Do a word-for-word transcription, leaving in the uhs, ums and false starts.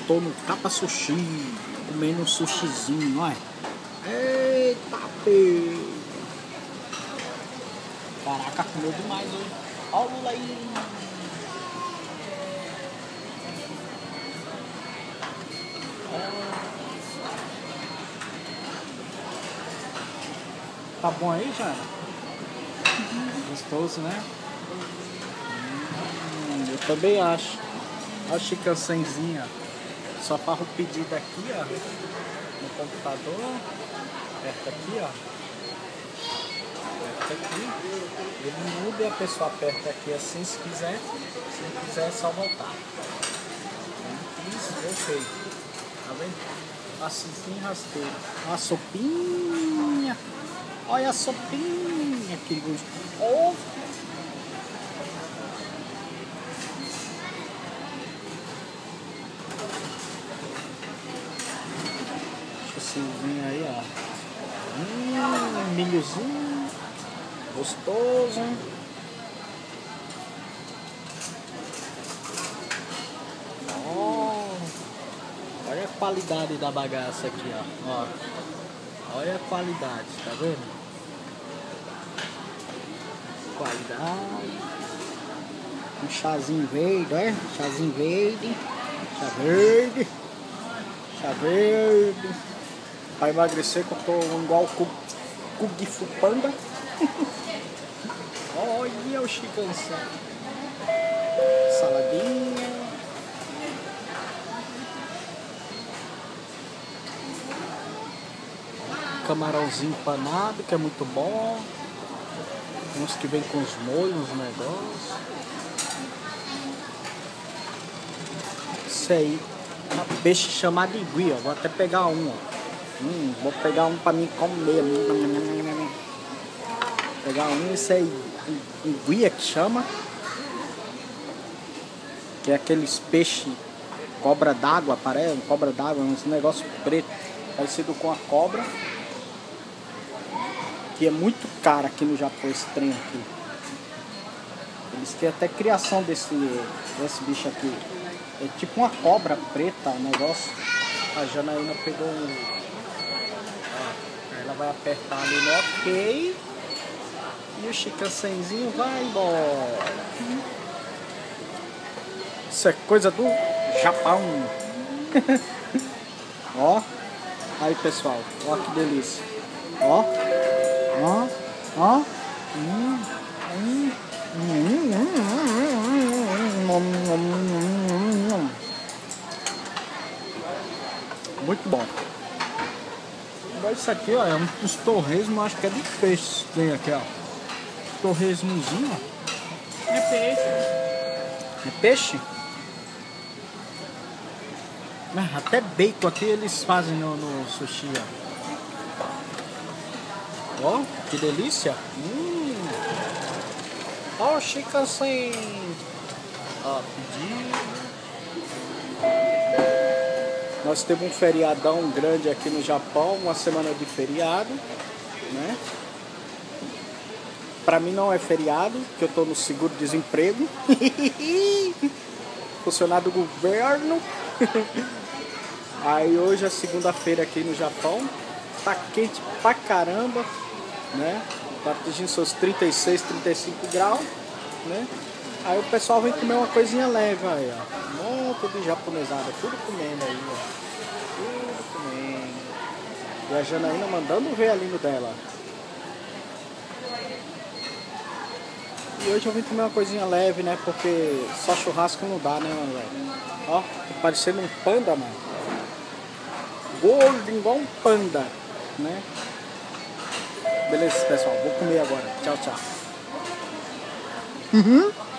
tô no Capa Sushi, comendo um sushizinho, olha. Eita, pê. Caraca, comeu demais hoje. Olha o Lula aí. Tá bom aí, Jana? Gostoso, né? Hum, eu também acho. Olha o chicancenzinho. Só farro o pedido aqui, ó. No computador. Aperta aqui, ó. Aperta aqui. Ele muda e a pessoa aperta aqui assim se quiser. Se não quiser é só voltar. Isso, voltei. Tá vendo? Assim rasteiro. Uma sopinha. Olha a sopinha. Que gosto. Oh. Silvinho aí, ó. Hum, milhozinho. Gostoso. Oh, olha a qualidade da bagaça aqui, ó. Ó. Olha a qualidade, tá vendo? Qualidade. Um chazinho verde, olha. Chazinho verde. Chá verde. Chá verde. Pra emagrecer, que eu tô igual o Kung Fu Panda. Olha o chicanção. Saladinha. Camarãozinho empanado, que é muito bom. Uns que vem com os molhos, os negócios. Isso aí. Peixe chamado igui, ó. Vou até pegar um, ó. Hum, vou pegar um pra mim comer. Pegar um, isso aí, iguia que chama. Que é aqueles peixes cobra d'água, parece, cobra d'água, uns negócios preto, parecido com a cobra. Que é muito caro aqui no Japão esse trem aqui. Eles têm até criação desse, desse bicho aqui. É tipo uma cobra preta, o negócio. A Janaína pegou um. Ela vai apertar ali no ok. E o chicancenzinho vai embora. Isso é coisa do Japão. Ó. Aí, pessoal. Ó que delícia. Ó. Ó. Ó. Hum. Hum. Hum. Muito bom. Isso aqui, ó, é um dos torresmos, acho que é de peixe. Tem aqui, ó. Torresmozinho, ó. É peixe. É peixe? Ah, até bacon aqui eles fazem no, no sushi, ó. Ó, que delícia. Hum. Ó, chicansen. Ó, pedido. Nós temos um feriadão grande aqui no Japão, uma semana de feriado, né? Pra mim não é feriado, porque eu tô no seguro-desemprego. Funcionário do governo. Aí hoje é segunda-feira aqui no Japão. Tá quente pra caramba, né? Tá atingindo seus trinta e seis, trinta e cinco graus, né? Aí o pessoal vem comer uma coisinha leve aí, ó. Um monte de japonesada, tudo comendo aí, ó. Tudo comendo. E a Janaína mandando o velinho dela. E hoje eu vim comer uma coisinha leve, né? Porque só churrasco não dá, né, mano, velho? Ó, tô parecendo um panda, mano. Gordo igual um panda, né? Beleza, pessoal. Vou comer agora. Tchau, tchau. Uhum.